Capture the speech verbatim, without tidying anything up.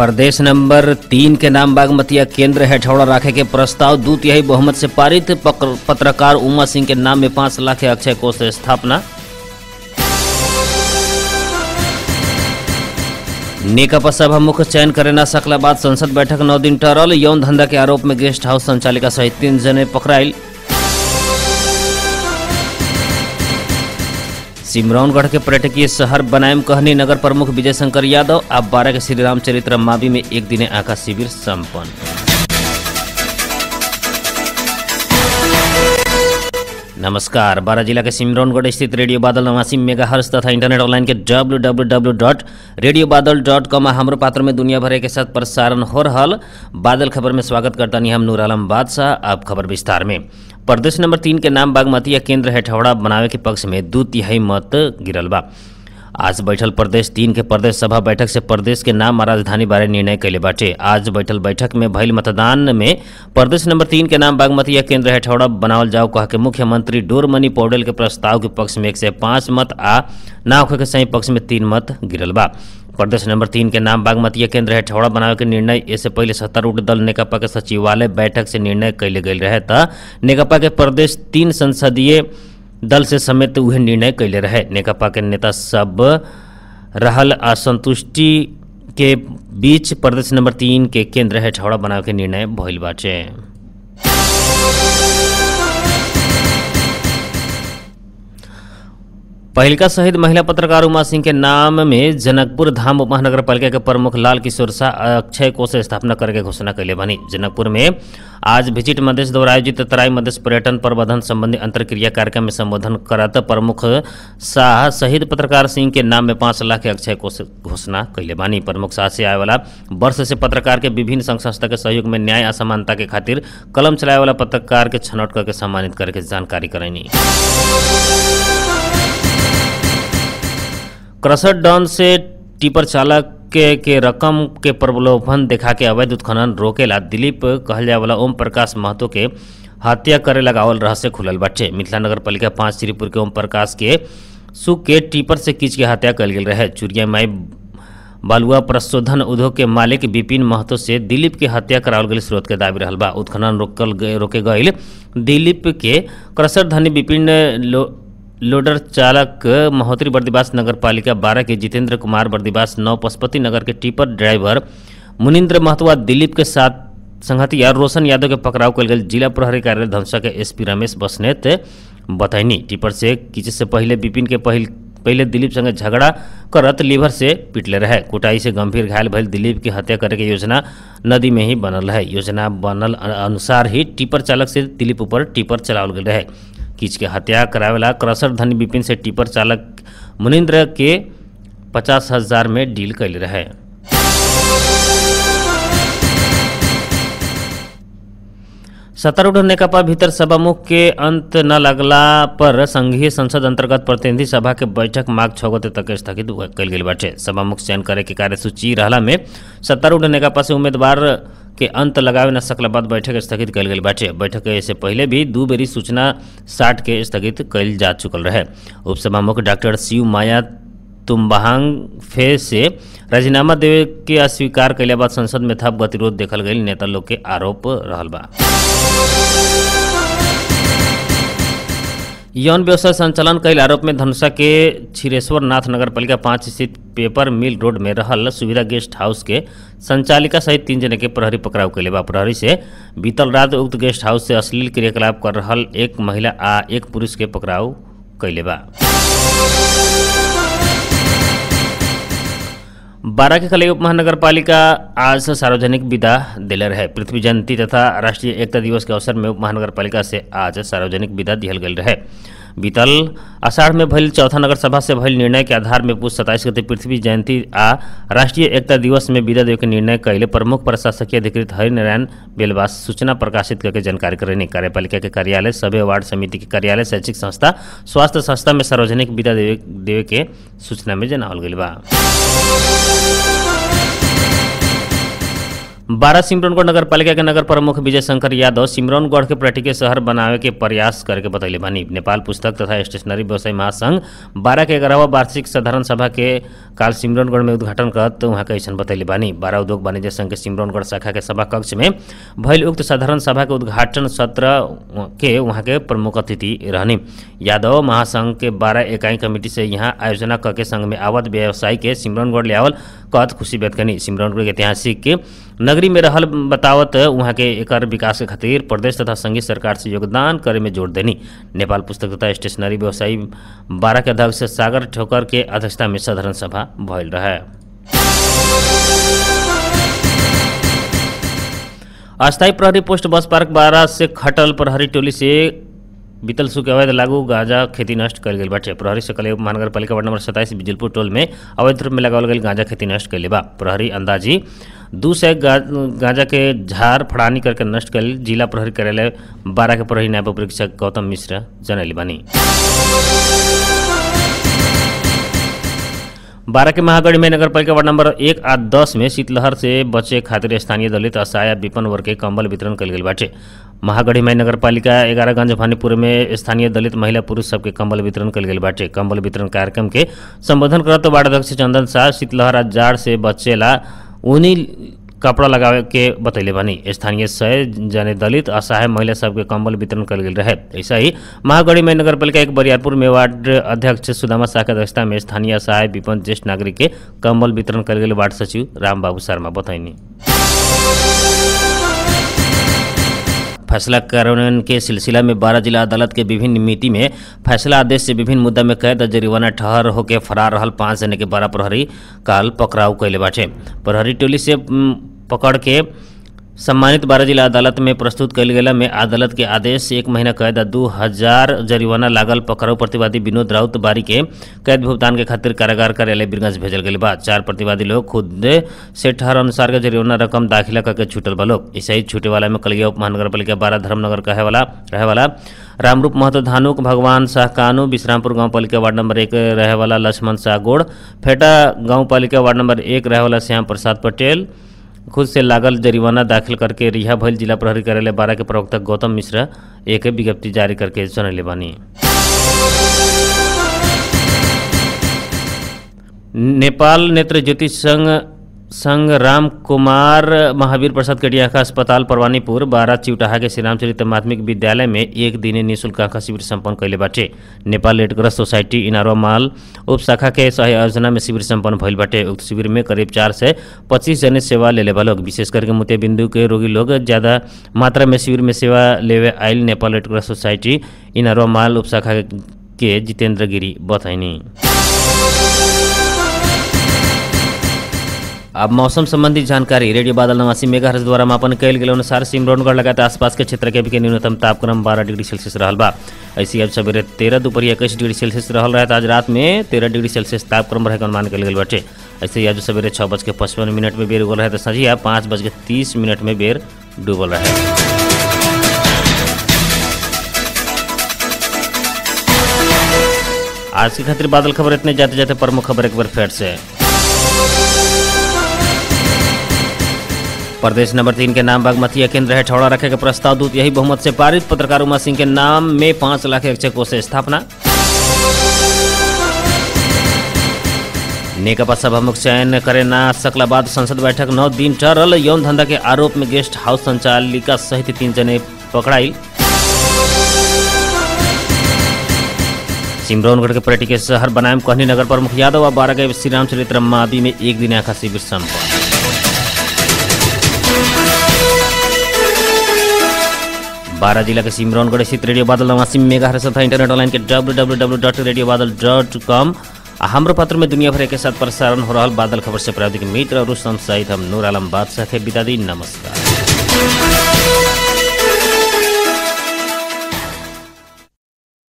प्रदेश number तीन के नाम बागमतिया केंद्र हेठौड़ा राखे के प्रस्ताव दू तिहाई बहुमत से पारित। पत्रकार उमा सिंह के नाम में पांच लाख अक्षय कोष से स्थापना। नेकपा सभा मुख्य चयन करे न सकला बाद संसद बैठक नौ दिन टरल। यौन धंधा के आरोप में गेस्ट हाउस संचालिका सहित तीन जने पकड़ाइल। सिमरौनगढ़ के पर्यटकीय शहर बनाएम कहनी नगर प्रमुख विजय शंकर यादव। अब बारह के श्री रामचरित्र मावी में एक दिने आका शिविर संपन्न। नमस्कार, बारह जिला के सिमरौनगढ़ स्थित रेडियो बादल नवासी मेगा हर्ष तथा इंटरनेट ऑनलाइन के W W W dot radio Badal dot com हमारे पात्र में दुनिया भर के साथ प्रसारण हो रहा। बादल खबर में स्वागत करता नहीं हम नूर आलम बादशाह। अब खबर विस्तार में। प्रदेश नंबर तीन के नाम बागमतिया केंद्र हेठौड़ा बनावे के पक्ष में दू तिहाई मत गिरल बा। आज बैठल प्रदेश तीन के प्रदेश सभा बैठक से प्रदेश के नाम और राजधानी बारे निर्णय कैले बाटे। आज बैठल बैठक में भइल मतदान में प्रदेश नंबर तीन के नाम बागमतिया केंद्र हेठौड़ा बनावल जाओ कह के मुख्यमंत्री डोरमनी पौडेल के प्रस्ताव के पक्ष में एक सौ पाँच मत आ ना होखे के सही पक्ष में तीन मत गिरल बा। प्रदेश नंबर तीन के नाम बागमतिया केंद्र हेठौड़ा बनावे के निर्णय इससे पहले सत्तारूढ़ दल नेकपा के सचिवालय बैठक से निर्णय कैले गए रहे था। नेकपा के प्रदेश तीन संसदीय दल से समेत वह निर्णय कैले रहे। नेकपा के नेता सब रहल असंतुष्टि के बीच प्रदेश नंबर तीन के केंद्र हेठौड़ा बनावे के निर्णय भइल बाटे। पहिलका शहीद महिला पत्रकार उमा सिंह के नाम में जनकपुर धाम उपमहानगर पालिका के प्रमुख लाल किशोर शाह अक्षय कोष स्थापना करके घोषणा कैले बनी। जनकपुर में आज विजिट मधेश द्वारा आयोजित तराई मधेश पर्यटन प्रबंधन संबंधी अंतरक्रिया कार्यक्रम में संबोधन करत प्रमुख शाह शहीद पत्रकार सिंह के नाम में पाँच लाख के अक्षय कोष घोषणा कैले बानी। प्रमुख शाह से आए वाला वर्ष से पत्रकार के विभिन्न संघ संस्था के सहयोग में न्याय असमानता के खातिर कलम चलाए वाला पत्रकार के छनौट करके सम्मानित करके जानकारी करैनी। क्रशर डॉन से टिपर चालक के, के रकम के प्रलोभन देखा के अवैध उत्खनन रोकेला दिलीप कहल जाए वाला ओम प्रकाश महतो के हत्या करे लगावल रहस्य खुलल बाटे। मिथिला नगर पालिका पाँच श्रीपुर के ओम प्रकाश के सुख के टिपर से कीच के हत्या कल गेल रहे। चुरिया माई बालुआ प्रशोधन उद्योग के मालिक विपिन महतो से दिलीप के हत्या करावल गई स्रोत के दावी रहल बा। उत्खनन रोकल रोके गईल दिलीप के क्रशर धनी विपिन लो लोडर चालक महोत्री बर्दिवास नगर पालिका बारह के जितेंद्र कुमार बर्दिवास नौ पशुपति नगर के टिपर ड्राइवर मुनिंद्र महतो दिलीप के साथ संगतिया रोशन यादव के पकड़ाव कल गई। जिला प्रहरी कार्यालय धमसा के एसपी रमेश बसनेत बताइनी टिपर से किसी से पहले विपिन के पहल, पहले दिलीप संगे झगड़ा करत लीवर से पिटले रहे। कुटाई से गंभीर घायल भइल दिलीप की हत्या करे के योजना नदी में ही बनल है। योजना बनल अनुसार ही टिपर चालक से दिलीप ऊपर टिपर चलावल गए रहे। कीच के हत्या करावेला क्रशर धनी विपिन से टिपर चालक मुनिंद्र के पचास हजार में डील कैल रहे। सत्तारूढ़ नेकपा भीतर सभामुख के अंत न लगला पर संघीय संसद अंतर्गत प्रतिनिधि सभा के बैठक मार्च छह गते तक स्थगित कल गई बाटे। सभामुख चयन करे के कार्यसूची रहला में सत्तारूढ़ नेकपा से उम्मीदवार के अंत लगावे न सकला बाद बैठक स्थगित कल गई बाटे। बैठक से पहले भी दू बेरी सूचना साठ के स्थगित कल जा चुकल रहे। उपसभामुख डॉक्टर शिव माया तुम्बाहांग फे से राजीनामा देवे के अस्वीकार कैला बाद संसद में थप गतिरोध देखल गई नेता लोग के आरोप रहल बा। यौन व्यवसाय संचालन कैल आरोप में धनुषा के छिरेश्वर नाथ नगर पालिका पाँच स्थित पेपर मिल रोड में रहल सुविधा गेस्ट हाउस के संचालिका सहित तीन जने के प्रहरी पकड़ाव कैले बा। प्रहरी से बीतल रात उक्त गेस्ट हाउस से अश्लील क्रियाकलाप कर रहल एक महिला आ एक पुरुष के पकड़ाव कैले बा। बारह के कलई उप महानगर पालिका आज से सार्वजनिक विदा दिले रहे। पृथ्वी जयंती तथा राष्ट्रीय एकता दिवस के अवसर में उप महानगर पालिका से आज सार्वजनिक विदा दिहल गई रहे। बीतल आषाढ़ में भइल चौथा नगर सभा से भइल निर्णय के आधार में पूछ सत्ताईस गते पृथ्वी जयंती आ राष्ट्रीय एकता दिवस में विदा देवे के निर्णय कैले प्रमुख प्रशासकीय अधिकृत हरिनारायण बेलवास सूचना प्रकाशित करके जानकारी करेनी। कार्यपालिका के कार्यालय सभ्य वार्ड समिति के कार्यालय शैक्षिक संस्था स्वास्थ्य संस्था में सार्वजनिक विदा देवे, देवे के सूचना में जनावल गई बा। बारह सिमरौनगढ़ नगर पालिका के नगर प्रमुख विजय शंकर यादव सिमरौनगढ़ के पर्यटकीय के शहर बनावे के प्रयास करके बतैले बानी। नेपाल पुस्तक तथा स्टेशनरी व्यवसायी महासंघ बारह के ग्यारहवा वार्षिक साधारण सभा के काल सिमरौनगढ़ में उद्घाटन करत वहाँ के ऐसा बतैले बानी। बारह उद्योग वाणिज्य संघ के सिमरौनगढ़ शाखा के सभा कक्ष में भइल उक्त साधारण सभा के उद्घाटन सत्र के वहाँ के प्रमुख अतिथि रहनी। यादव महासंघ के बारह इकाई कमेटी से यहाँ आयोजना करके संघ में आवत व्यवसायी के सिमरौनगढ़ ले आवल कहत खुशी व्यक्त करनी। सिमरौनगढ़ के ऐतिहासिक के नगरी में रहल बतावत वहाँ के एकर विकास के खातिर प्रदेश तथा संघीय सरकार से योगदान करे में जोर देनी। नेपाल पुस्तक तथा स्टेशनरी व्यवसायी बारह के अध्यक्ष सागर ठोकर के अध्यक्षता में साधारण सभा भइल रहे। अस्थायी प्रहरी पोस्ट बस पार्क बारह से खटल प्रहरी टोली से बीतल सुख अवैध लागू गांजा खेती नष्ट कर गई बाटे। प्रहरी से कल महानगर पालिका वार्ड नंबर सत्ताईस बिजलपुर टोल में अवैध रूप में लगावल गई गांजा खेती नष्ट कर बा। प्रहरी अंदाजी दू सौ गांजा के झाड़ फड़ानी करके नष्ट कर। जिला प्रहरी कार्यालय बारह के प्रहरी नायब परीक्षक गौतम मिश्र जनैली बानी। बारह के महागढ़ी में नगर पालिका वार्ड नंबर एक आ दस में शीतलहर से बचे खातिर स्थानीय दलित असहाय विपन्न वर्ग के कंबल वितरण कल गई बाटे। महागढ़ी में नगर पालिका ग्यारहगंज भानीपुर में स्थानीय दलित महिला पुरुष सबके कंबल वितरण कल गई बाटे। कंबल वितरण कार्यक्रम के संबोधन करत वार्ड अध्यक्ष चंदन शाह शीतलहर आ जाड़ से बचेला ऊनी कपड़ा लगावे के बतैले बानी। स्थानीय सय जने दलित असहाय महिला सबके कंबल वितरण कल गेल रहे। ऐसा ही महागढ़ी में नगर पालिका एक बरियारपुर में वार्ड अध्यक्ष सुदामा शाह के अध्यक्षता में स्थानीय असहाय विपन्न ज्येष्ठ नागरिक के कंबल वितरण कल गेल वार्ड सचिव राम बाबू शर्मा बतैनी। फैसला कार्यान्वयन के सिलसिला में बारह जिला अदालत के विभिन्न नीति में फैसला आदेश से विभिन्न मुद्दा में कैद जरिमाना ठहर होकर फरार रहल पाँच जने के बारह प्रहरी काल पकड़ाव कैले बाटे। प्रहरी टोली से पकड़ के सम्मानित बारह जिला अदालत में प्रस्तुत कल गेला में अदालत के आदेश से एक महीना कैद दू हजार जरिमाना लागल पकड़ाऊ प्रतिवादी विनोद राउत बारी के कैद भुगतान के खातिर कारागार कार्यालय बीरगंज भेजल गई बा। चार प्रतिवादी लोग खुद से ठहर अनुसार के जरिमाना रकम दाखिला करके छूटल बा लोग। ऐसे ही छूटे वाला में कलिया उप महानगर पालिका बारह धर्मनगर कहे वाला रहे वाला रामरूप महतो धानुक भगवान शाह कानू विश्रामपुर गाँव पालिका वार्ड नंबर एक रहे वाला लक्ष्मण शाह गोड़ फेटा गाँव पालिका वार्ड नंबर एक रहे वाला श्याम प्रसाद पटेल खुद से लागल जरिमाना दाखिल करके रिहा भइल। जिला प्रहरी कार्यालय बारह के प्रवक्ता गौतम मिश्र एक विज्ञप्ति जारी करके जनैले बानी। नेपाल नेत्र ज्योति संघ संघ राम कुमार महावीर प्रसाद कटिया का अस्पताल परवानीपुर बारह चिउटाहा के श्री रामचरित्र माध्यमिक विद्यालय में एक दिने निःशुल्क आँखा शिविर सम्पन्न कैले बाटे। नेपाल रेडक्रॉस सोसाइटी इनारो माल उप शाखा के सह आयोजना में शिविर सम्पन्न भइल बाटे। उक्त शिविर में करीब चार से पच्चीस जने सेवा ले लेवा लोग विशेष करके मोतिया बिंदु के रोगी लोग ज्यादा मात्रा में शिविर में सेवा लेवे आयल नेपाल रेडक्रॉस सोसाइटी इनारो माल उप शाखा के जितेंद्र गिरी बतैनी। अब मौसम संबंधी जानकारी रेडियो बादल नवासी मेगाहर्ट्ज द्वारा मापन कैल गेल अनुसार सिमरौनगढ़ लगातार आसपास के क्षेत्र के भी के न्यूनतम तापक्रम बारह डिग्री सेल्सियस रहल बा। ऐसी आज सवेरे तेरह दोपहर इक्कीस डिग्री सेल्सियस रहल रहे। आज रात में तेरह डिग्री सेल्सियस तापक्रम रहे अनुमान कल गेल बाटे। ऐसे ही आज सवेरे छः बज के पचपन मिनट में बेर उगल रहे तो संझिया पाँच बज के तीस मिनट में बेर डूबल रहे। आज की खातिर बादल खबर इतने जाते जाते प्रमुख खबर एक बार फिर से। प्रदेश नंबर तीन के नाम बागमती केंद्र हेठौड़ा रखे के प्रस्ताव दूत यही बहुमत से पारित। पत्रकार उमा सिंह के नाम में पांच लाख एक कोष से स्थापना। नेकपा सभामुख चयन करे ना सकला बाद संसद बैठक नौ दिन टरल। यौन धंधा के आरोप में गेस्ट हाउस संचालिका सहित तीन जने पकड़ाई। सिमरौनगढ़ के पर्यटकीय शहर बनाए कहनी नगर प्रमुख यादव और बारह के श्री रामचरित्र मावी में एक दिन आँखा शिविर संपन्न। बारह जिला के सिमरौनगढ़ स्थित रेडियो बादल नवासी मेगाहर्ट्ज तथा इंटरनेट ऑनलाइन के W W W dot radio Badal dot com हाम्रो पत्र में दुनिया भर के साथ प्रसारण हो रहा बादल खबर से प्राविधिक मित्र रोस्तम सहित हम नूर आलम बादशाह के विदा दी। नमस्कार।